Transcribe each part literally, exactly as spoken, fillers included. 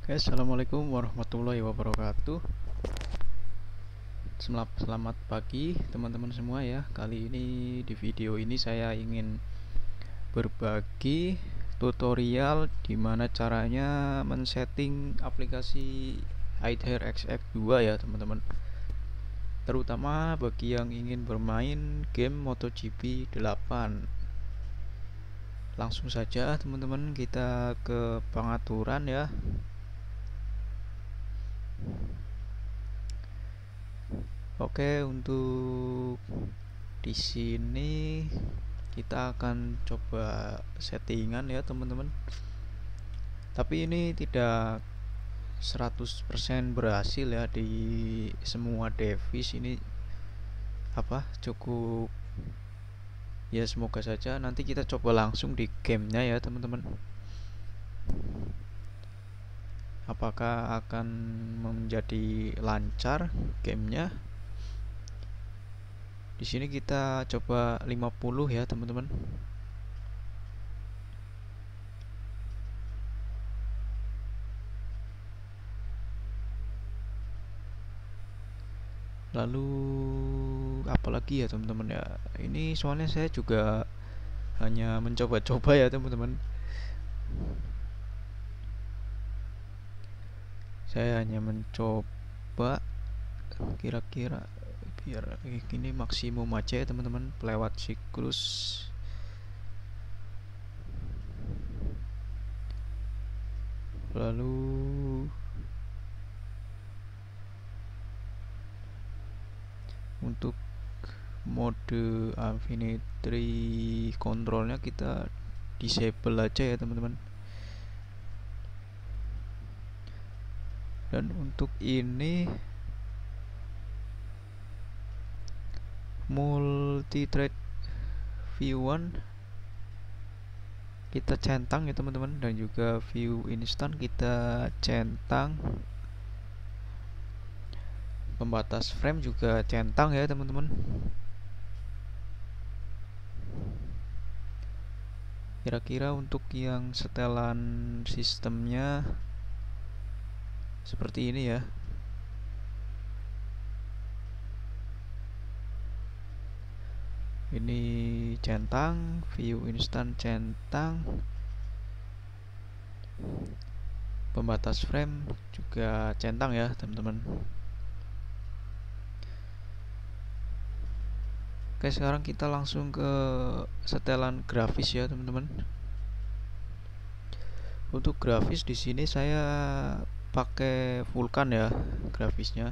Oke, assalamualaikum warahmatullahi wabarakatuh. Selamat, selamat pagi teman-teman semua ya. Kali ini di video ini saya ingin berbagi tutorial gimana caranya men-setting aplikasi iHair X X dua ya teman-teman. Terutama bagi yang ingin bermain game MotoGP delapan. Langsung saja teman-teman kita ke pengaturan ya. Oke, untuk di sini kita akan coba settingan ya teman-teman. Tapi ini tidak seratus persen berhasil ya di semua device ini, apa cukup ya, semoga saja. Nanti kita coba langsung di gamenya ya teman-teman, apakah akan menjadi lancar gamenya. Di sini kita coba lima puluh ya teman-teman. Lalu apalagi ya teman-teman ya. Ini soalnya saya juga hanya mencoba-coba ya teman-teman. Saya hanya mencoba kira-kira biar ini maksimum aja ya teman-teman lewat siklus. Lalu untuk mode Affinity controlnya kita disable aja ya teman-teman. Dan untuk ini multi thread view one kita centang ya teman-teman, dan juga view instant kita centang. Pembatas frame juga centang ya teman-teman. Kira-kira untuk yang setelan sistemnya seperti ini ya. Ini centang, view instant centang, pembatas frame juga centang ya teman-teman. Oke, sekarang kita langsung ke setelan grafis ya teman-teman. Untuk grafis di sini saya pakai Vulkan ya grafisnya.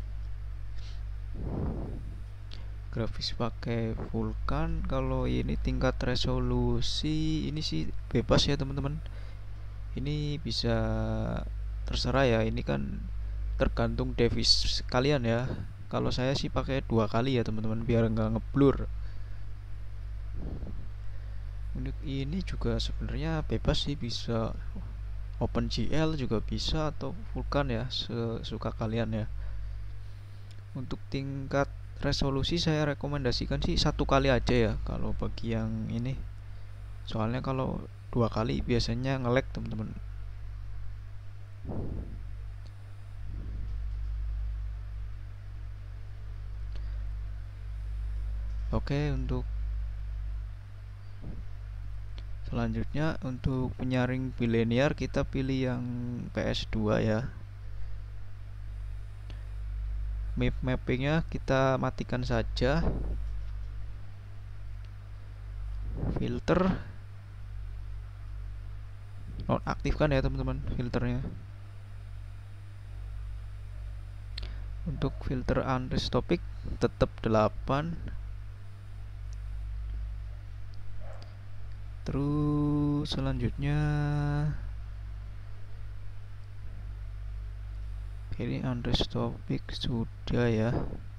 Grafis pakai Vulkan. Kalau ini tingkat resolusi ini sih bebas ya teman-teman. Ini bisa terserah ya. Ini kan tergantung device kalian ya. Kalau saya sih pakai dua kali ya teman-teman biar nggak ngeblur. Untuk ini juga sebenarnya bebas sih, bisa OpenGL juga bisa atau Vulkan ya, sesuka kalian ya. Untuk tingkat resolusi saya rekomendasikan sih satu kali aja ya kalau bagi yang ini. Soalnya kalau dua kali biasanya nge-lag teman-teman. Oke, untuk selanjutnya untuk penyaring bilinear kita pilih yang P S dua ya. Map mappingnya kita matikan saja. Filter nonaktifkan ya teman-teman filternya. Untuk filter anisotropic tetap delapan. Terus selanjutnya ini anisotropic sudah ya.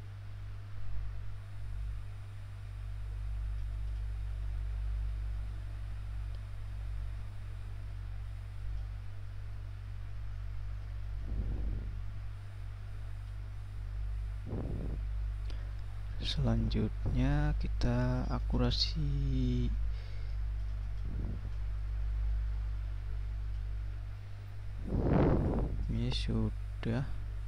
Selanjutnya kita akurasi sudah.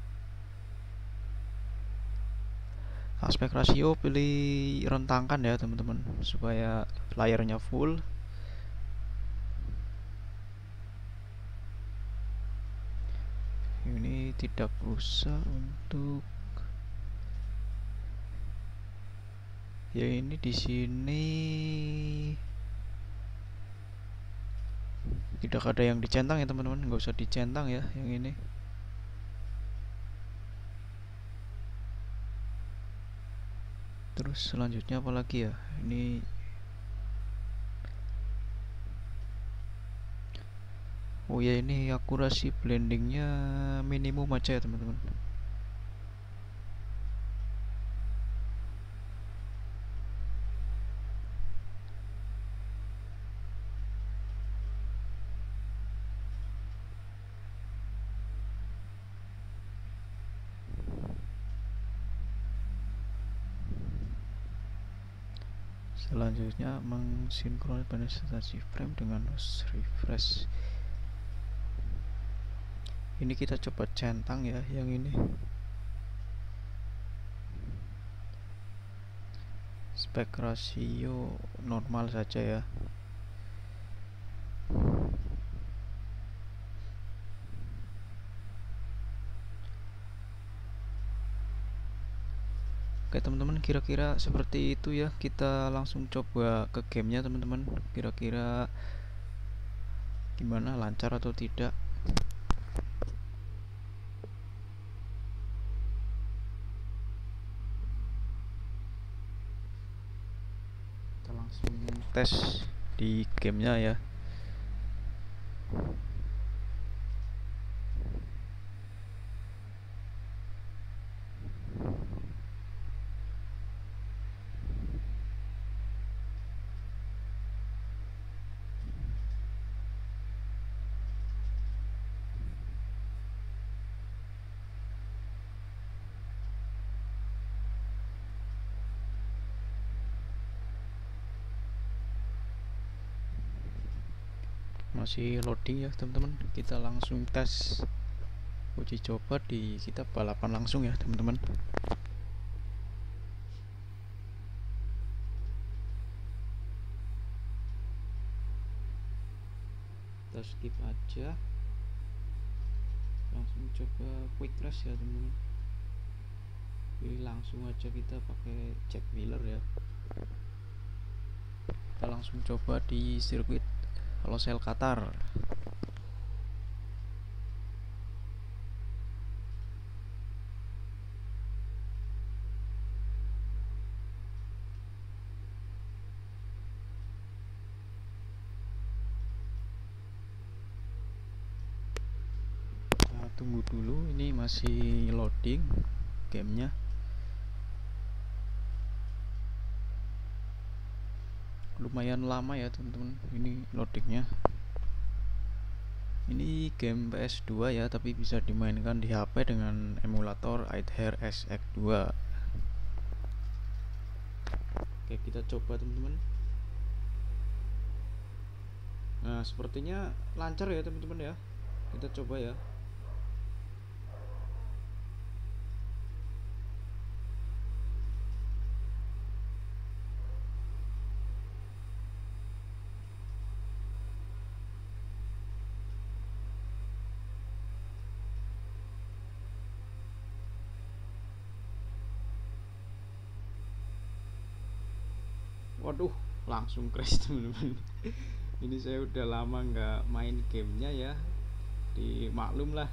Aspek rasio pilih rentangkan ya teman-teman, supaya layarnya full. Ini tidak usah untuk ya, ini di sini tidak ada yang dicentang ya teman-teman, nggak usah dicentang ya yang ini. Terus selanjutnya apa lagi ya, ini oh ya, ini akurasi blendingnya minimum aja ya teman-teman. Selanjutnya mensinkronisasi frame dengan refresh. Ini kita coba centang ya yang ini. Spek rasio normal saja ya. Oke teman-teman, kira-kira seperti itu ya. Kita langsung coba ke gamenya teman-teman. Kira-kira gimana, lancar atau tidak. Kita langsung tes di gamenya ya. Masih loading ya teman-teman, kita langsung tes uji coba di kita balapan langsung ya teman-teman. Kita skip aja, langsung coba quick race ya teman-teman. Jadi langsung aja kita pakai Jack Miller ya. Kita langsung coba di sirkuit Losail Qatar. Nah, tunggu dulu, ini masih loading gamenya. Lumayan lama ya teman-teman ini loadingnya. Ini game P S dua ya, tapi bisa dimainkan di H P dengan emulator Aether S X dua. Oke, kita coba teman-teman. Nah, sepertinya lancar ya teman-teman ya. Kita coba ya. Waduh, langsung crash teman-teman. Ini saya udah lama nggak main gamenya ya, dimaklum lah.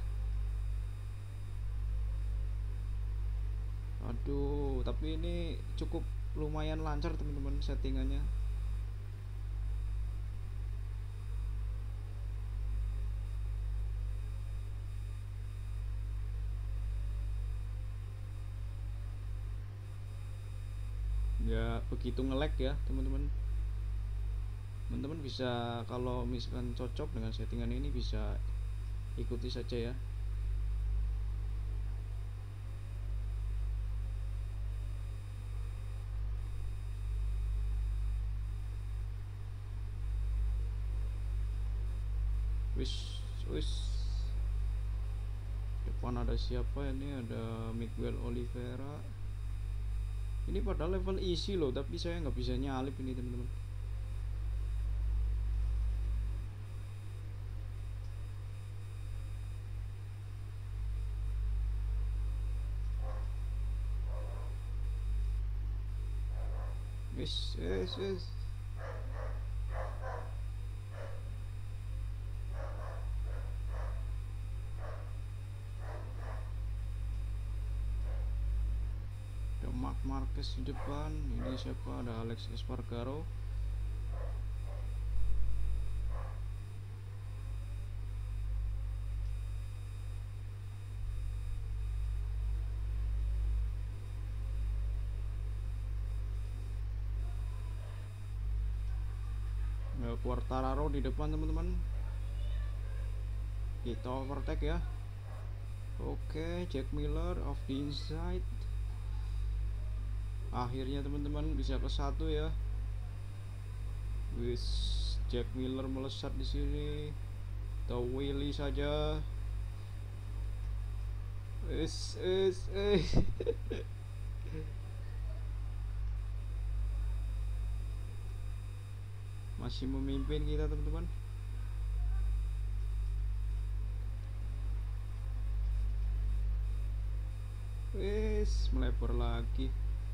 Aduh, tapi ini cukup lumayan lancar teman-teman settingannya. Ya begitu nge-lag ya teman-teman. Teman-teman bisa, kalau misalkan cocok dengan settingan ini, bisa ikuti saja ya. Wis wis depan ada siapa ini, ada Miguel Oliveira. Ini padahal level easy loh, tapi saya nggak bisa nyalip ini teman-teman. Wis, wis, wis. Ada Marc Marquez di depan. Ini siapa? Ada Alex Espargaro. Quartararo di depan teman-teman. Kita overtake ya. Oke, Jack Miller off the inside. Akhirnya teman-teman bisa ke satu ya. Wis, Jack Miller melesat di sini. Tahu Willy saja. Wis, wis, eh. Masih memimpin kita teman-teman. Wis, melebar lagi.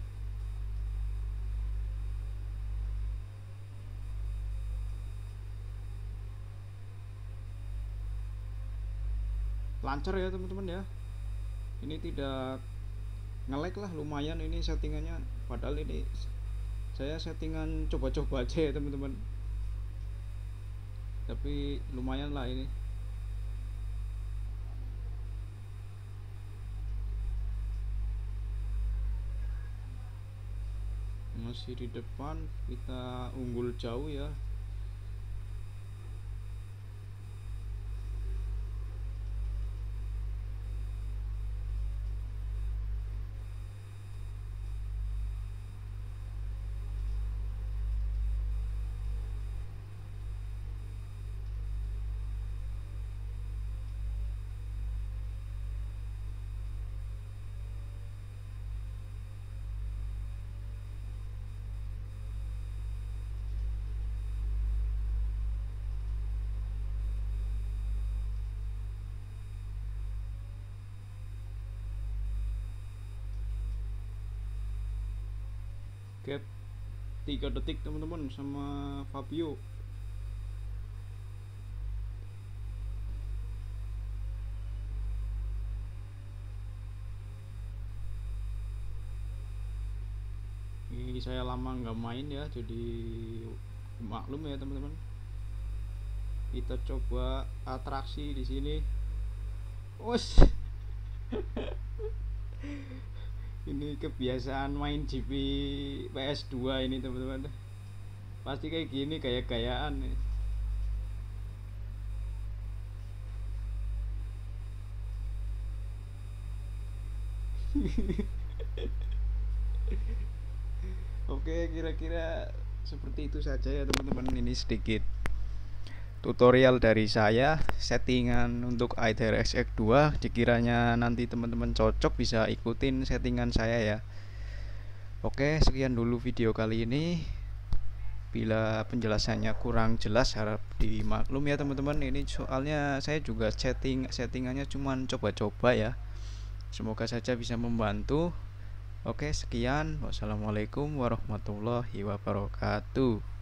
Lancar ya teman-teman ya. Ini tidak nge-lag lah, lumayan ini settingannya. Padahal ini saya settingan coba-coba aja ya teman-teman, tapi lumayan lah ini. Masih di depan, kita unggul jauh ya. Gap tiga detik teman-teman sama Fabio. Ini saya lama nggak main ya, jadi maklum ya teman-teman. Kita coba atraksi di sini. Wes. Ini kebiasaan main G P P S dua ini teman-teman. Pasti kayak gini, gaya-gayaan nih. Oke, kira-kira seperti itu saja ya teman-teman. Ini sedikit tutorial dari saya, settingan untuk I D R X X dua. Dikiranya nanti teman-teman cocok, bisa ikutin settingan saya ya. Oke, sekian dulu video kali ini. Bila penjelasannya kurang jelas, harap dimaklum ya teman-teman. Ini soalnya saya juga setting settingannya cuman coba-coba ya. Semoga saja bisa membantu. Oke, sekian. Wassalamualaikum warahmatullahi wabarakatuh.